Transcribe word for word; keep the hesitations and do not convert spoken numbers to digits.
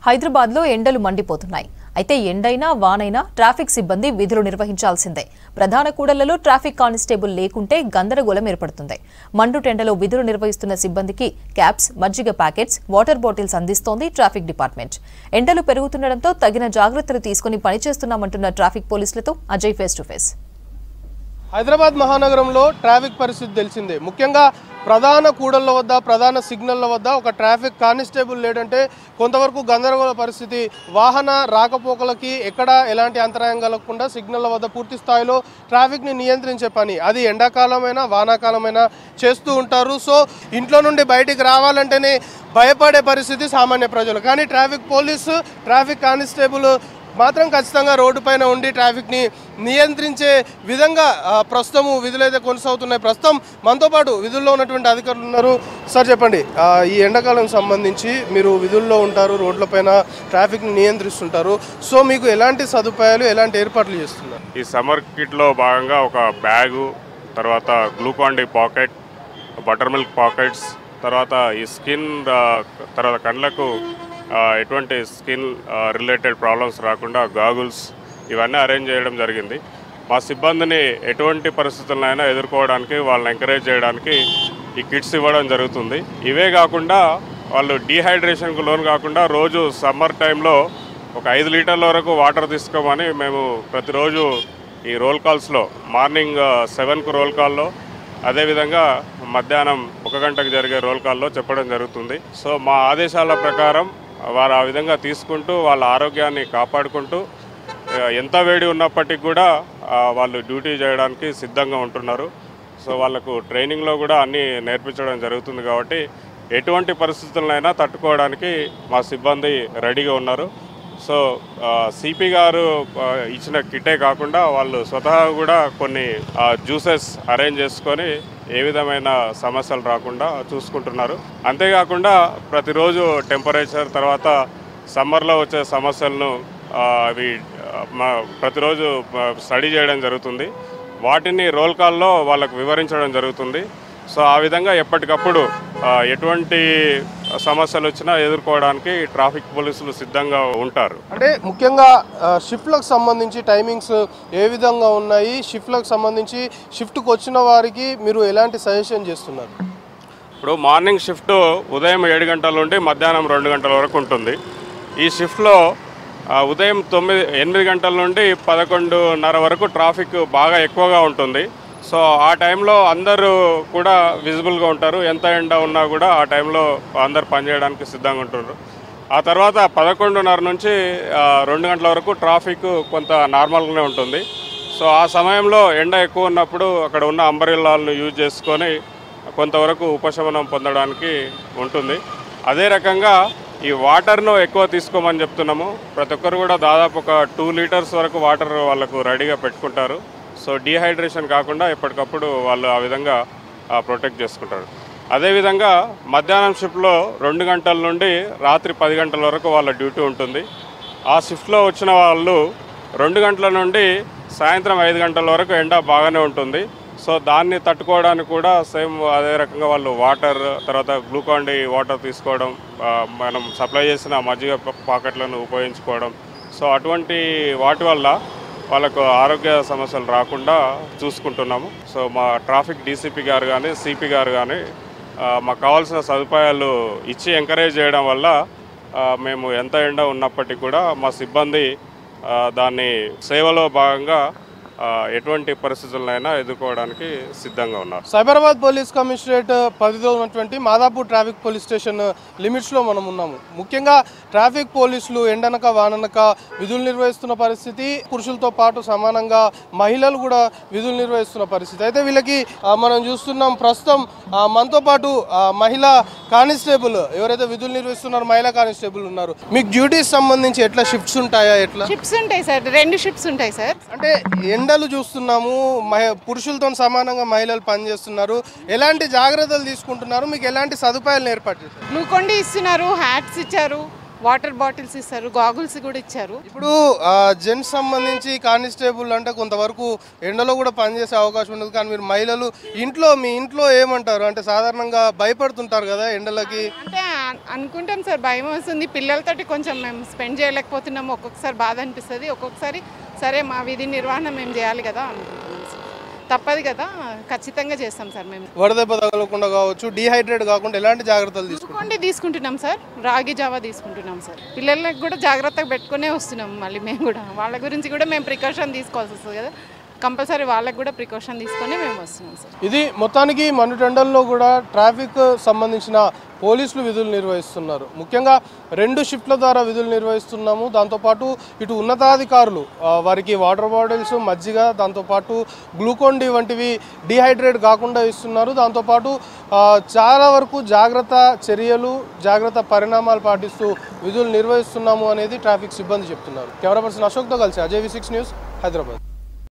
హైదరాబాద్లో ఎండలు మండిపోతున్నాయి. అయితే ఎండైనా వానైనా ట్రాఫిక్ సిబ్బంది విధులు నిర్వహించాల్సిందే. ప్రధాన కూడళ్లలో ట్రాఫిక్ కానిస్టేబుల్ లేకుంటే గందరగోళం ఏర్పడుతుంది. మండు టెండలో విధులు నిర్వహిస్తున్న సిబ్బందికి క్యాప్స్, మజ్జిగ ప్యాకెట్స్, వాటర్ బాటిల్స్ అందిస్తోంది ట్రాఫిక్ డిపార్ట్మెంట్. ఎండలు పెరుగుతుండటంతో తగిన జాగ్రత్తలు తీసుకుని పనిచేస్తున్నామంటున్న ట్రాఫిక్ పోలీసులతో Ajay face to face. Hyderabad మహానగరంలో ట్రాఫిక్ పరిస్థితి తెలిసిందే. ముఖ్యంగా ప్రధాన కూడళ్ల వద్ద, ప్రధాన సిగ్నళ్ల వద్ద ఒక ట్రాఫిక్ కానిస్టేబుల్ లేదంటే కొంతవరకు గందరగోళ పరిస్థితి. వాహన రాకపోకలకి ఎక్కడ ఎలాంటి అంతరాయం కలగకుండా సిగ్నళ్ల వద్ద పూర్తి స్థాయిలో ట్రాఫిక్ని నియంత్రించే పని అది ఎండాకాలమైనా వానాకాలమైనా చేస్తూ ఉంటారు. సో ఇంట్లో నుండి బయటికి రావాలంటేనే భయపడే పరిస్థితి సామాన్య ప్రజలు. కానీ ట్రాఫిక్ పోలీసు, ట్రాఫిక్ కానిస్టేబుల్ మాత్రం ఖచ్చితంగా రోడ్డు పైన ఉండి ట్రాఫిక్ని నియంత్రించే విధంగా ప్రస్తుతం విధులు అయితే కొనసాగుతున్నాయి. ప్రస్తుతం మనతో పాటు విధుల్లో ఉన్నటువంటి అధికారులు ఉన్నారు. సార్ చెప్పండి, ఈ ఎండాకాలం సంబంధించి మీరు విధుల్లో ఉంటారు, రోడ్లపైన ట్రాఫిక్ని నియంత్రిస్తుంటారు. సో మీకు ఎలాంటి సదుపాయాలు, ఎలాంటి ఏర్పాట్లు చేస్తున్నారు? ఈ సమ్మర్ కిట్లో భాగంగా ఒక బ్యాగు, తర్వాత Glucon D packet, butter milk packets, తర్వాత ఈ స్కిన్, తర్వాత కళ్ళకు ఎటువంటి స్కిన్ రిలేటెడ్ ప్రాబ్లమ్స్ రాకుండా గాగుల్స్ ఇవన్నీ అరేంజ్ చేయడం జరిగింది. మా సిబ్బందిని ఎటువంటి పరిస్థితులైనా ఎదుర్కోవడానికి, వాళ్ళని ఎంకరేజ్ చేయడానికి ఈ కిట్స్ ఇవ్వడం జరుగుతుంది. ఇవే కాకుండా వాళ్ళు డీహైడ్రేషన్కు లోన్ కాకుండా రోజు సమ్మర్ టైంలో ఒక ఐదు లీటర్ల వరకు వాటర్ తీసుకోమని మేము ప్రతిరోజు ఈ రోల్ కాల్స్లో మార్నింగ్ సెవెన్కు రోల్ కాల్లో, అదేవిధంగా మధ్యాహ్నం ఒక గంటకు జరిగే రోల్ కాల్లో చెప్పడం జరుగుతుంది. సో మా ఆదేశాల ప్రకారం వారు ఆ విధంగా తీసుకుంటూ వాళ్ళ ఆరోగ్యాన్ని కాపాడుకుంటూ ఎంత వేడి ఉన్నప్పటికీ కూడా వాళ్ళు డ్యూటీ చేయడానికి సిద్ధంగా ఉంటున్నారు. సో వాళ్ళకు ట్రైనింగ్లో కూడా అన్నీ నేర్పించడం జరుగుతుంది. కాబట్టి ఎటువంటి పరిస్థితులనైనా తట్టుకోవడానికి మా సిబ్బంది రెడీగా ఉన్నారు. సో సిపి గారు ఇచ్చిన కిట్టే కాకుండా వాళ్ళు స్వతహా కూడా కొన్ని జ్యూసెస్ అరేంజ్ చేసుకొని ఏ విధమైన సమస్యలు రాకుండా చూసుకుంటున్నారు. అంతేకాకుండా ప్రతిరోజు టెంపరేచర్, తర్వాత సమ్మర్లో వచ్చే సమస్యలను అవి ప్రతిరోజు స్టడీ చేయడం జరుగుతుంది. వాటిని రోల్ కాల్లో వాళ్ళకు వివరించడం జరుగుతుంది. సో ఆ విధంగా ఎప్పటికప్పుడు ఎటువంటి సమస్యలు వచ్చినా ఎదుర్కోవడానికి ట్రాఫిక్ పోలీసులు సిద్ధంగా ఉంటారు. అంటే ముఖ్యంగా షిఫ్ట్లకు సంబంధించి టైమింగ్స్ ఏ విధంగా ఉన్నాయి? షిఫ్ట్లకు సంబంధించి షిఫ్ట్కి వచ్చిన వారికి మీరు ఎలాంటి సజెషన్ చేస్తున్నారు? ఇప్పుడు మార్నింగ్ షిఫ్ట్ ఉదయం ఏడు గంటల నుండి మధ్యాహ్నం రెండు గంటల వరకు ఉంటుంది. ఈ షిఫ్ట్లో ఉదయం తొమ్మిది ఎనిమిది గంటల నుండి పదకొండున్నర వరకు ట్రాఫిక్ బాగా ఎక్కువగా ఉంటుంది. సో ఆ టైంలో అందరూ కూడా విజిబుల్గా ఉంటారు. ఎంత ఎండ ఉన్నా కూడా ఆ టైంలో అందరు పనిచేయడానికి సిద్ధంగా ఉంటారు. ఆ తర్వాత పదకొండున్నర నుంచి రెండు గంటల వరకు ట్రాఫిక్ కొంత నార్మల్గానే ఉంటుంది. సో ఆ సమయంలో ఎండ ఎక్కువ ఉన్నప్పుడు అక్కడ ఉన్న అంబ్రెల్లాలను యూజ్ చేసుకొని కొంతవరకు ఉపశమనం పొందడానికి ఉంటుంది. అదే రకంగా ఈ వాటర్ను ఎక్కువ తీసుకోమని చెప్తున్నాము. ప్రతి ఒక్కరు కూడా దాదాపు ఒక టూ లీటర్స్ వరకు వాటర్ వాళ్ళకు రెడీగా పెట్టుకుంటారు. సో డీహైడ్రేషన్ కాకుండా ఎప్పటికప్పుడు వాళ్ళు ఆ విధంగా ప్రొటెక్ట్ చేసుకుంటారు. అదేవిధంగా మధ్యాహ్నం షిఫ్ట్లో రెండు గంటల నుండి రాత్రి పది గంటల వరకు వాళ్ళ డ్యూటీ ఉంటుంది. ఆ షిఫ్ట్లో వచ్చిన వాళ్ళు రెండు గంటల నుండి సాయంత్రం ఐదు గంటల వరకు ఎండ బాగానే ఉంటుంది. సో దాన్ని తట్టుకోవడానికి కూడా సేమ్ అదే రకంగా వాళ్ళు వాటర్, తర్వాత గ్లూకాన్ డి వాటర్ తీసుకోవడం, మనం సప్లై చేసిన మజ్జిగ పాకెట్లను ఉపయోగించుకోవడం. సో అటువంటి వాటి వల్ల వాళ్ళకు ఆరోగ్య సమస్యలు రాకుండా చూసుకుంటున్నాము. సో మా ట్రాఫిక్ డీసీపీ గారు కానీ, సిపి గారు కానీ మాకు కావాల్సిన సదుపాయాలు ఇచ్చి ఎంకరేజ్ చేయడం వల్ల మేము ఎంత ఎండ ఉన్నప్పటికీ కూడా మా సిబ్బంది దాన్ని సేవలో భాగంగా ఎటువంటి పరిస్థితులైనా ఎదుర్కోవడానికి సిద్ధంగా ఉన్నారు. సైబరాబాద్ పోలీస్ కమిషనరేట్ పరిధిలో ఉన్నటువంటి మాదాపూర్ ట్రాఫిక్ పోలీస్ స్టేషన్ లిమిట్స్లో మనం ఉన్నాము. ముఖ్యంగా ట్రాఫిక్ పోలీసులు ఎండనక వాననక విధులు నిర్వహిస్తున్న పరిస్థితి, పురుషులతో పాటు సమానంగా మహిళలు కూడా విధులు నిర్వహిస్తున్న పరిస్థితి. అయితే వీళ్ళకి మనం చూస్తున్నాం, ప్రస్తుతం మనతో పాటు మహిళా కానిస్టేబుల్ ఎవరైతే విధులు నిర్వహిస్తున్నారో మహిళా కానిస్టేబుల్ ఉన్నారు. మీకు డ్యూటీస్ సంబంధించి ఎట్లా షిఫ్ట్స్ ఉంటాయా? ఎట్లా షిఫ్ట్స్ ఉంటాయి సార్, రెండు షిఫ్ట్స్ ఉంటాయి సార్. అంటే ఎండలు చూస్తున్నాము, పురుషులతో సమానంగా మహిళలు పనిచేస్తున్నారు. ఎలాంటి జాగ్రత్తలు తీసుకుంటున్నారు? మీకు ఎలాంటి సదుపాయాలు ఏర్పాటు చేశారు? గ్లూకాన్ డి ఇస్తున్నారు, హ్యాట్స్ ఇచ్చారు, వాటర్ బాటిల్స్ ఇస్తారు, గాగుల్స్ కూడా ఇచ్చారు. ఇప్పుడు జెంట్స్ సంబంధించి కానిస్టేబుల్ అంటే కొంతవరకు ఎండలో కూడా పనిచేసే అవకాశం ఉండదు. కానీ మీరు మహిళలు ఇంట్లో మీ ఇంట్లో ఏమంటారు అంటే సాధారణంగా భయపడుతుంటారు కదా ఎండలకి? అంటే అన్- అనుకుంటాం సార్, భయం వస్తుంది. పిల్లలతోటి కొంచెం మేము స్పెండ్ చేయలేకపోతున్నాము. ఒక్కొక్కసారి బాధ అనిపిస్తుంది, ఒక్కొక్కసారి సరే మా విధి నిర్వహణ మేము చేయాలి కదా అనుకుంటున్నాం సార్. తప్పదు కదా, ఖచ్చితంగా చేస్తాం సార్. మేము వడదెబ్బ తగలకుండా కావచ్చు, డీహైడ్రేట్ కాకుండా ఎలాంటి జాగ్రత్తలు తీసుకుంటారు? గ్లూకోండి తీసుకుంటున్నాం సార్, రాగి జావా తీసుకుంటున్నాం సార్. పిల్లలకు కూడా జాగ్రత్తగా పెట్టుకునే వస్తున్నాం. మళ్ళీ మేము కూడా వాళ్ళ గురించి కూడా మేము ప్రికాషన్ తీసుకోవాల్సి వస్తుంది కదా, కంపల్సరీ వాళ్ళకి కూడా ప్రికాషన్ తీసుకొని మేము వస్తున్నాం సార్. ఇది మొత్తానికి మండుటెండల్లో కూడా ట్రాఫిక్ సంబంధించిన పోలీసులు విధులు నిర్వహిస్తున్నారు. ముఖ్యంగా రెండు షిఫ్ట్ల ద్వారా విధులు నిర్వహిస్తున్నాము. దాంతోపాటు ఇటు ఉన్నతాధికారులు ఆ, వారికి వాటర్ బాటిల్స్, మజ్జిగ, దాంతోపాటు గ్లూకోన్ డి వంటివి డీహైడ్రేట్ కాకుండా ఇస్తున్నారు. దాంతోపాటు ఆ, చాలా వరకు జాగ్రత్త చర్యలు, జాగ్రత్త పరిణామాలు పాటిస్తూ విధులు నిర్వహిస్తున్నాము అనేది ట్రాఫిక్ సిబ్బంది చెప్తున్నారు. కెమెరా పర్సన్ అశోక్తో కలిసి Ajay V six news, Hyderabad.